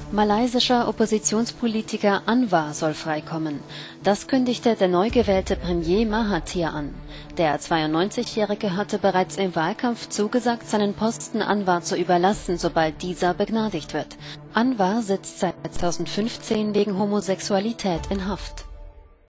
Malaysischer Oppositionspolitiker Anwar soll freikommen. Das kündigte der neu gewählte Premier Mahathir an. Der 92-Jährige hatte bereits im Wahlkampf zugesagt, seinen Posten Anwar zu überlassen, sobald dieser begnadigt wird. Anwar sitzt seit 2015 wegen Homosexualität in Haft.